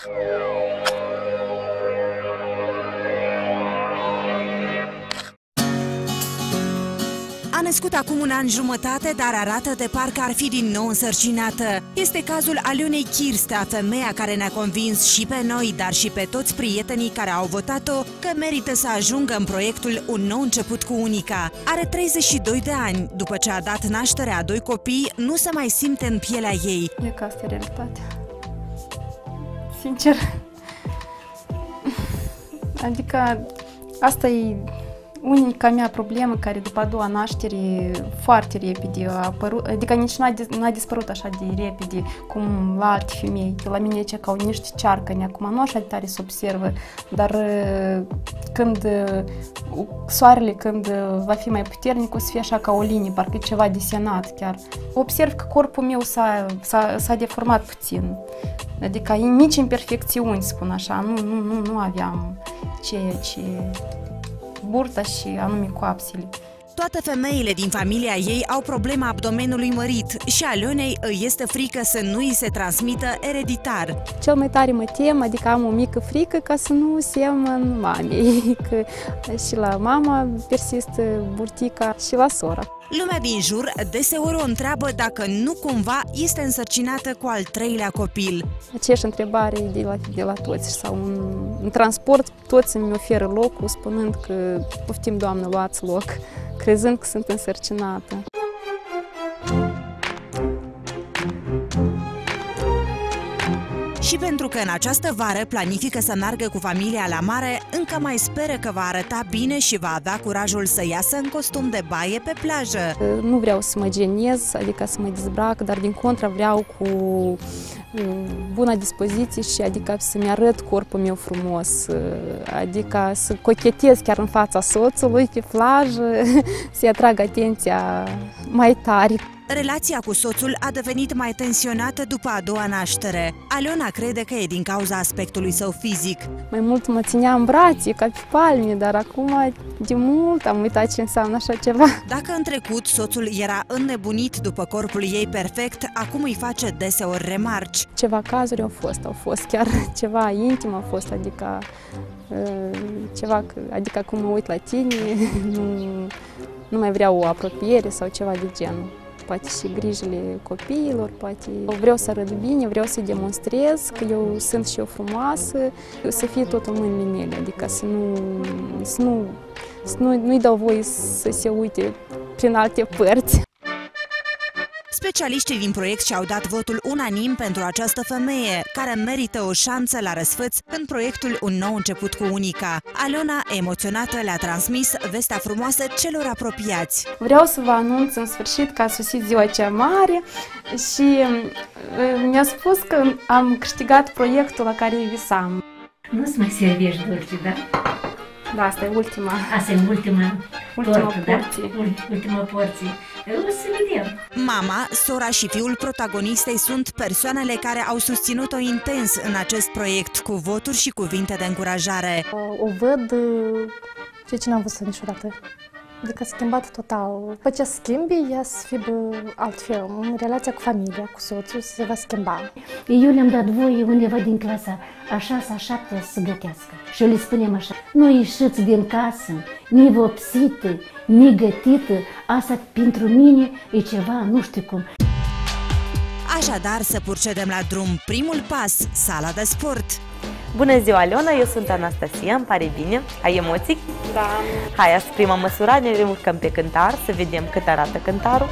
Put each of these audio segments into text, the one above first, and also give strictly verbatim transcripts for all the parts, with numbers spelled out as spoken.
A născut acum un an jumătate, dar arată de parcă ar fi din nou însărcinată. Este cazul Alionei Chirstea, femeia care ne-a convins și pe noi, dar și pe toți prietenii care au votat-o că merită să ajungă în proiectul Un nou început cu Unica. Are treizeci și doi de ani. După ce a dat naștere a doi copii, nu se mai simte în pielea ei. E că asta e realitatea. Sincer. Adică asta e unica mea problemă care după a doua naștere foarte repede a apărut, adică nici n-a dispărut așa de repede cum la alte femei. La mine e ca niște cearcăni, acum nu așa de tare se observă, dar când soarele, când va fi mai puternic, o să fie așa ca o linie, parcă e ceva desenat chiar. Observ că corpul meu s-a deformat puțin, adică mici imperfecțiuni, spun așa, nu, nu, nu, nu aveam ceea ce burta și anume coapsele. Toate femeile din familia ei au problema abdomenului mărit și Alionei îi este frică să nu îi se transmită ereditar. Cel mai tare mă tem, adică am o mică frică ca să nu semăn mamei, că și la mama persistă burtica și la sora. Lumea din jur deseori o întreabă dacă nu cumva este însărcinată cu al treilea copil. Aceeași întrebare de la, de la toți sau în, în transport toți îmi oferă locul spunând că poftim, Doamne, luați loc, crezând că sunt însărcinată. Și pentru că în această vară planifică să meargă cu familia la mare, încă mai speră că va arăta bine și va avea curajul să iasă în costum de baie pe plajă. Nu vreau să mă genez, adică să mă dezbrac, dar din contra vreau cu bună dispoziție și adică să-mi arăt corpul meu frumos, adică să cochetez chiar în fața soțului pe plajă, să-i atrag atenția mai tare. Relația cu soțul a devenit mai tensionată după a doua naștere. Aliona crede că e din cauza aspectului său fizic. Mai mult mă ținea în brațe, ca pe palme, dar acum de mult am uitat ce înseamnă așa ceva. Dacă în trecut soțul era înnebunit după corpul ei perfect, acum îi face deseori remarci. Ceva cazuri au fost, au fost chiar ceva intim, au fost, adică ceva, adică acum mă uit la tine, nu, nu mai vreau o apropiere sau ceva de genul. Poate și grijile copiilor, poate vreau să arăt bine, vreau să demonstrez că eu sunt și eu frumoasă, să fie tot în mâinile mele, adică să nu, să nu, să nu, nu-i dau voie să se uite prin alte părți. Specialiștii din proiect și-au dat votul unanim pentru această femeie, care merită o șansă la răsfăț în proiectul Un nou început cu Unica. Aliona, emoționată, le-a transmis vestea frumoasă celor apropiați. Vreau să vă anunț în sfârșit că a sosit ziua cea mare și mi-a spus că am câștigat proiectul la care visam. Nu-ți mai servești dulce, da? Da, asta e ultima. Asta e ultima, ultima tortă, porție. Da? Ultima porție. O să vedem. Mama, sora și fiul protagonistei sunt persoanele care au susținut-o intens în acest proiect, cu voturi și cuvinte de încurajare. O văd ceea ce n-am văzut niciodată. Adică schimbat total. După ce schimbi, ea să fie altfel. În relația cu familia, cu soțul, se va schimba. Eu le-am dat voie undeva din clasa a șasea, a șaptea să gătească. Și eu le spunem așa, nu ieșiți din casă, ni vopsită, ni gătită, asta pentru mine e ceva, nu știu cum. Așadar, să procedem la drum. Primul pas, sala de sport. Bună ziua, Aliona, eu sunt Anastasia, îmi pare bine. Ai emoții? Da. Hai, asta prima măsură, ne urcăm pe cântar, să vedem cât arată cântarul.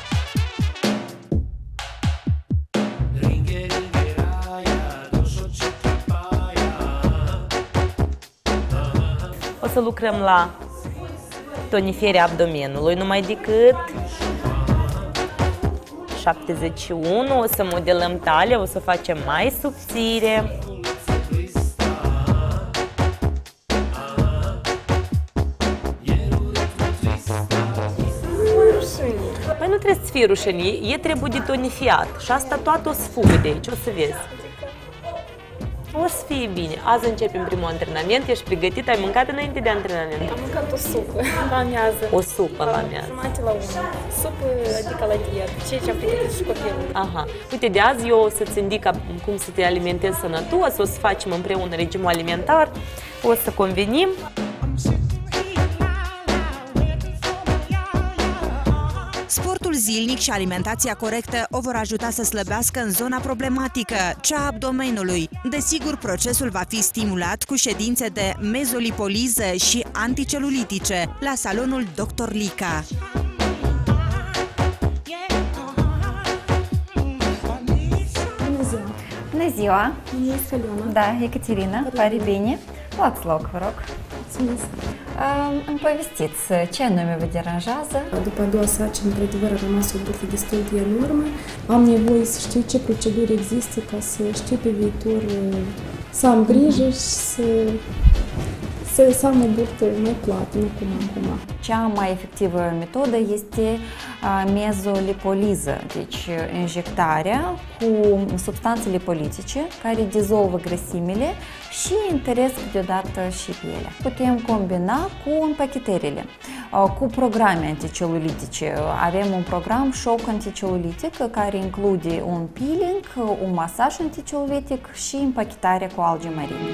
O să lucrăm la tonificarea abdomenului, numai decât șaptezeci și unu, o să modelăm talia, o să facem mai subțire. Păi nu trebuie să fie rușine, e trebuie de tonifiat și asta toată o să fugă de aici, o să vezi. O să fie bine. Azi începem primul antrenament. Ești pregătit? Ai mâncat înainte de antrenament? Am mâncat o supă la amiază. O supă la amiază. Jumate la unu. Supă, adică la dietă. Ceea ce am pregătit și copilul. Aha. Uite, de azi eu o să-ți indic cum să te alimentezi sănătos, o să facem împreună regimul alimentar, o să convenim. Sportul zilnic și alimentația corectă o vor ajuta să slăbească în zona problematică, cea a abdomenului. Desigur, procesul va fi stimulat cu ședințe de mezolipoliză și anticelulitice la salonul doctor Lica. Bună ziua! Bună ziua! Mine este Aliona. Da, Ecaterina, pare bine. Luați loc, vă rog. Mulțumesc! Îmi povestiți, ce anume vă deranjează? După a doua sarcină, într-adevăr, a rămas o burtă destul de enormă. Am nevoie să știu ce proceduri există ca să știu pe viitor să am grijă și să, să, să am o burtă mai plată, nu cum am acum. Cea mai efectivă metodă este mezolipoliză, deci injectarea cu substanțe lipolitice care dizolvă grăsimile și întăresc deodată și pielea. Putem combina cu împachetările, cu programe anticelulitice. Avem un program șoc anticelulitic care include un peeling, un masaj anticelulitic și împachetarea cu alge marine.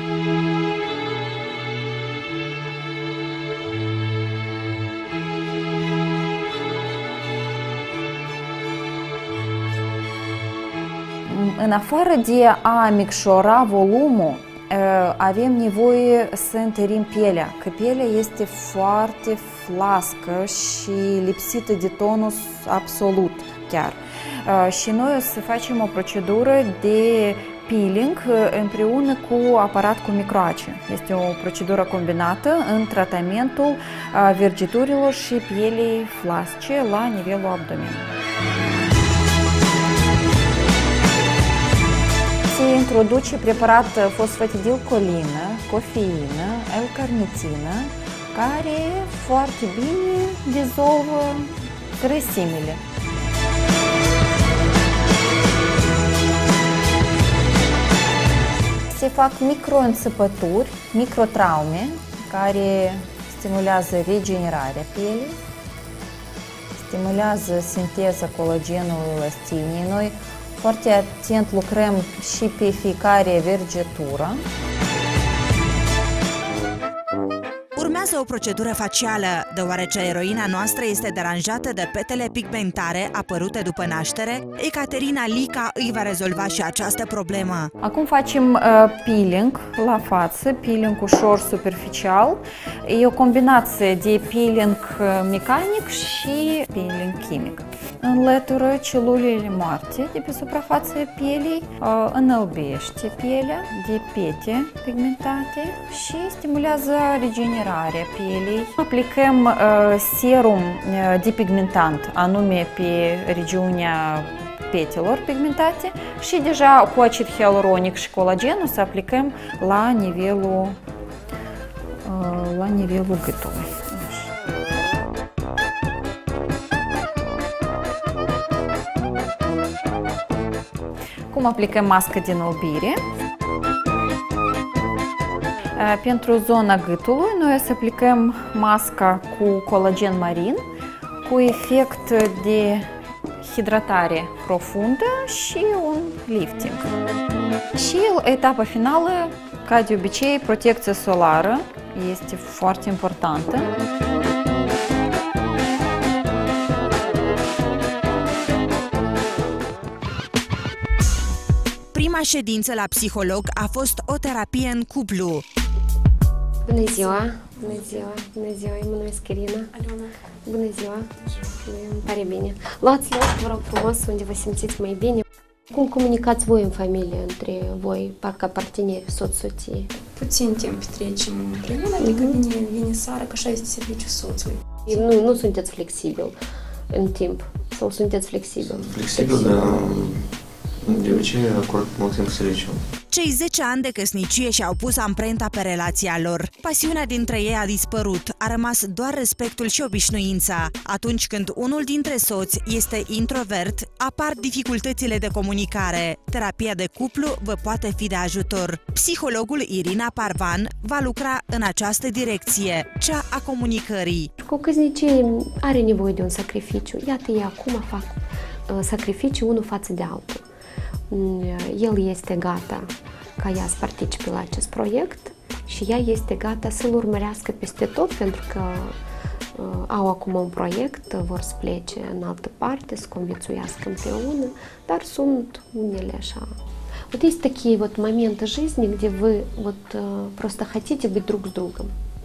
În afară de a micșora volumul, avem nevoie să întărim pielea, că pielea este foarte flască și lipsită de tonus absolut chiar. Și noi o să facem o procedură de peeling împreună cu aparat cu microace. Este o procedură combinată în tratamentul vergiturilor și pielei flasce la nivelul abdomenului. Se introduce preparat fosfatidilcolină, cofeină, L-carnitină, care foarte bine dizolvă grăsimile. Se fac microînțăpături, microtraume, care stimulează regenerarea pielii, stimulează sinteza colagenului elastinii. Noi foarte atent lucrăm și pe fiecare vergetură. Urmează o procedură facială, deoarece eroina noastră este deranjată de petele pigmentare apărute după naștere. Ecaterina Lica îi va rezolva și această problemă. Acum facem uh, peeling la față, peeling ușor superficial. E o combinație de peeling mecanic și peeling chimic. Înlătură celulele moarte de pe suprafața pielii, uh, înălbește pielea de pete pigmentate și stimulează regenerarea pielei. Aplicăm uh, serum depigmentant, anume pe regiunea petelor pigmentate și deja cu acid hialuronic și colagenul să aplicăm la nivelul, uh, la nivelul gâtului. Cum aplicăm mască de înălbire? Pentru zona gâtului, noi o să aplicăm masca cu colagen marin, cu efect de hidratare profundă și un lifting. Și etapa finală, ca de obicei, protecția solară este foarte importantă. Prima ședință la psiholog a fost o terapie în cuplu. Bună ziua! Bună ziua! Bună ziua! Eu mă numesc Irina. Aliona. Bună ziua! Îmi pare bine. Luați loc, vă rog frumos, unde vă simțiți mai bine. Cum comunicați voi în familie, între voi, ca parteneri, soț-soție? Puțin timp petrecem împreună, adică vine, vine seara, că așa este serviciul soțului. Nu, nu sunteți flexibil în timp? Sau sunteți flexibil? Flexibil, dar de obicei acord mult timp serviciu. Cei zece ani de căsnicie și-au pus amprenta pe relația lor. Pasiunea dintre ei a dispărut, a rămas doar respectul și obișnuința. Atunci când unul dintre soți este introvert, apar dificultățile de comunicare. Terapia de cuplu vă poate fi de ajutor. Psihologul Irina Parvan va lucra în această direcție, cea a comunicării. Cu căsnicie are nevoie de un sacrificiu. Iată, ei acum fac sacrificiu unul față de altul. El este gata ca ea să participe la acest proiect și ea este gata să-l urmărească peste tot, pentru că uh, au acum un proiect, vor să plece în altă parte, să conviețuiască împreună, dar sunt unele așa. Вот есть такие вот моменты жизни, где вы вот uh, просто хотите быть друг с другом.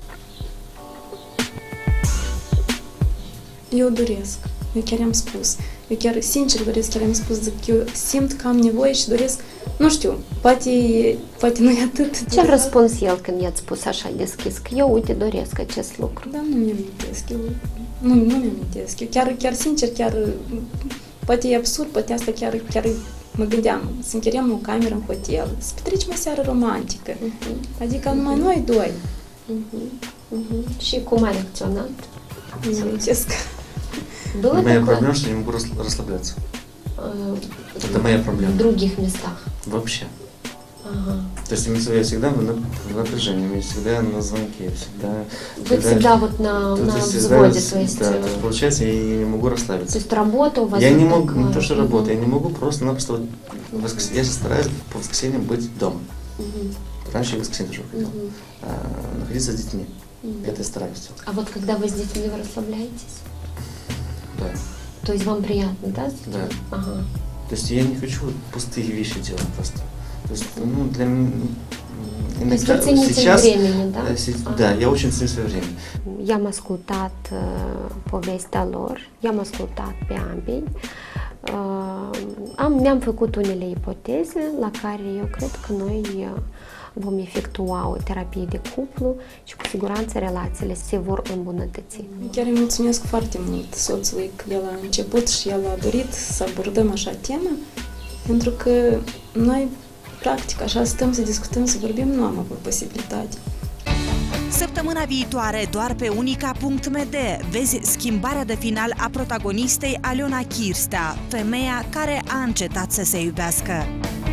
Eu doresc. Eu chiar am spus. Eu chiar sincer doresc, chiar am spus, zic, eu simt că am nevoie și doresc, nu știu, poate, poate nu e atât. Ce a răspuns el când i-ați spus așa deschis? Că eu, uite, doresc acest lucru. Da, nu mi-am amintesc. Eu, nu, nu mi-am amintesc. Eu chiar, chiar sincer, chiar, poate e absurd, poate asta chiar, chiar mă gândeam, să închiriem o cameră în hotel, să petrecem o seară romantică. Uh-huh. Adică numai noi doi. Uh-huh. Uh-huh. Și cum a reacționat? Nu amintesc. Было моя такое? проблема, что я не могу расслабляться. Uh, Это моя проблема. В других местах? Вообще. Ага. То есть я всегда в напряжении, я всегда на звонке, всегда... Вы всегда вот на, на взводе, то есть... Да, то есть получается, я не могу расслабиться. То есть работа у вас... Я вот не могу, такое. не то что работа, uh-huh. я не могу просто-напросто... Воскрес... Я стараюсь по воскресеньям быть дома. Uh-huh. Раньше я в воскресенье тоже ходил. Uh-huh. А, находиться с детьми. Uh-huh. Это я стараюсь делать. А вот когда вы с детьми вы расслабляетесь? Да. То есть вам приятно, да? Да. Ага. То есть я не хочу пустые вещи делать просто. То есть, ну, для меня... То есть вы цените сейчас, времени, да? Да, я очень ценю свое время. I-am ascultat uh, povestea lor, i-am ascultat pe ambii, uh, am, mi-am făcut unele ipoteze la care eu cred că noi uh, vom efectua o terapie de cuplu și cu siguranță relațiile se vor îmbunătăți. Chiar îi mulțumesc foarte mult soțului că el a început și el a dorit să abordăm așa temă, pentru că noi, practic, așa stăm să discutăm, să vorbim, nu am avut posibilitate. Săptămâna viitoare, doar pe unica punct m d, vezi schimbarea de final a protagonistei Aliona Kirstea, femeia care a încetat să se iubească.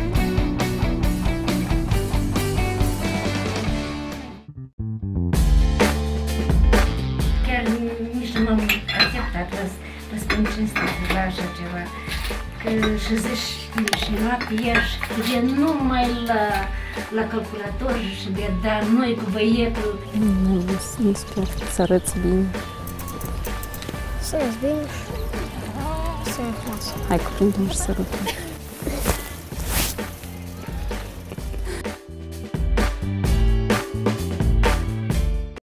Chiar nici nu m-am așteptat, vă, vă spun cinstit la așa ceva. Că și zici și noapte ești de numai la, la calculator și de da noi cu băietul. Nu, nu sper să arăți bine. Să arăți bine. Să arăți. Hai, cuprindem și sărutăm.